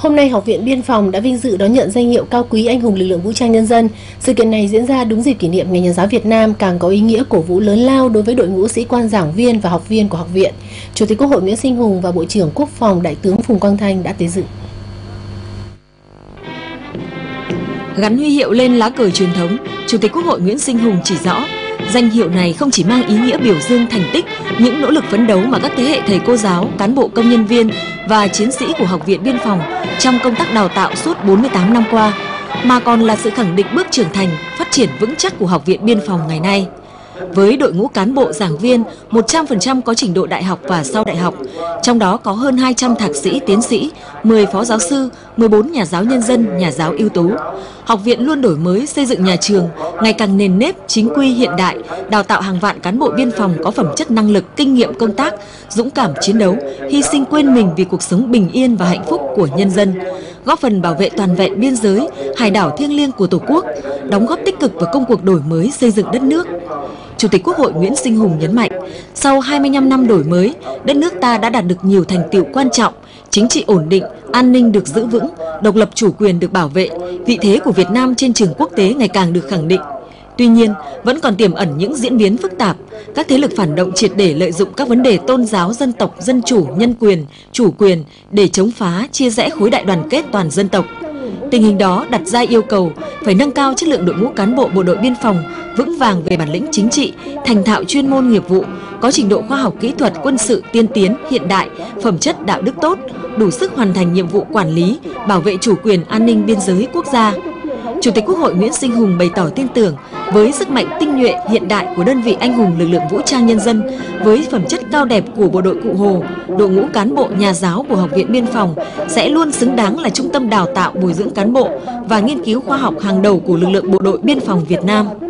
Hôm nay, Học viện Biên phòng đã vinh dự đón nhận danh hiệu cao quý anh hùng lực lượng vũ trang nhân dân. Sự kiện này diễn ra đúng dịp kỷ niệm Ngày Nhà giáo Việt Nam, càng có ý nghĩa cổ vũ lớn lao đối với đội ngũ sĩ quan, giảng viên và học viên của học viện. Chủ tịch Quốc hội Nguyễn Sinh Hùng và Bộ trưởng Quốc phòng Đại tướng Phùng Quang Thanh đã tới dự. Gắn huy hiệu lên lá cờ truyền thống, Chủ tịch Quốc hội Nguyễn Sinh Hùng chỉ rõ, danh hiệu này không chỉ mang ý nghĩa biểu dương thành tích, những nỗ lực phấn đấu mà các thế hệ thầy cô giáo, cán bộ công nhân viên và chiến sĩ của Học viện Biên phòng trong công tác đào tạo suốt 48 năm qua, mà còn là sự khẳng định bước trưởng thành, phát triển vững chắc của Học viện Biên phòng ngày nay. Với đội ngũ cán bộ giảng viên 100% có trình độ đại học và sau đại học, trong đó có hơn 200 thạc sĩ, tiến sĩ, 10 phó giáo sư, 14 nhà giáo nhân dân, nhà giáo ưu tú. Học viện luôn đổi mới xây dựng nhà trường ngày càng nền nếp, chính quy hiện đại, đào tạo hàng vạn cán bộ biên phòng có phẩm chất năng lực, kinh nghiệm công tác, dũng cảm chiến đấu, hy sinh quên mình vì cuộc sống bình yên và hạnh phúc của nhân dân, góp phần bảo vệ toàn vẹn biên giới, hải đảo thiêng liêng của Tổ quốc, đóng góp tích cực vào công cuộc đổi mới xây dựng đất nước. Chủ tịch Quốc hội Nguyễn Sinh Hùng nhấn mạnh, sau 25 năm đổi mới, đất nước ta đã đạt được nhiều thành tựu quan trọng, chính trị ổn định, an ninh được giữ vững, độc lập chủ quyền được bảo vệ, vị thế của Việt Nam trên trường quốc tế ngày càng được khẳng định. Tuy nhiên, vẫn còn tiềm ẩn những diễn biến phức tạp, các thế lực phản động triệt để lợi dụng các vấn đề tôn giáo, dân tộc, dân chủ, nhân quyền, chủ quyền để chống phá, chia rẽ khối đại đoàn kết toàn dân tộc. Tình hình đó đặt ra yêu cầu phải nâng cao chất lượng đội ngũ cán bộ bộ đội biên phòng, vững vàng về bản lĩnh chính trị, thành thạo chuyên môn nghiệp vụ, có trình độ khoa học kỹ thuật quân sự tiên tiến, hiện đại, phẩm chất đạo đức tốt, đủ sức hoàn thành nhiệm vụ quản lý, bảo vệ chủ quyền an ninh biên giới quốc gia. Chủ tịch Quốc hội Nguyễn Sinh Hùng bày tỏ tin tưởng với sức mạnh tinh nhuệ hiện đại của đơn vị anh hùng lực lượng vũ trang nhân dân, với phẩm chất cao đẹp của bộ đội Cụ Hồ, đội ngũ cán bộ nhà giáo của Học viện Biên phòng sẽ luôn xứng đáng là trung tâm đào tạo bồi dưỡng cán bộ và nghiên cứu khoa học hàng đầu của lực lượng bộ đội biên phòng Việt Nam.